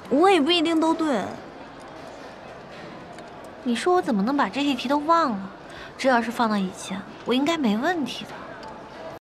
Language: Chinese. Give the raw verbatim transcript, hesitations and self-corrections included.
我也不一定都对。 你说我怎么能把这些题都忘了？这要是放到以前，我应该没问题的。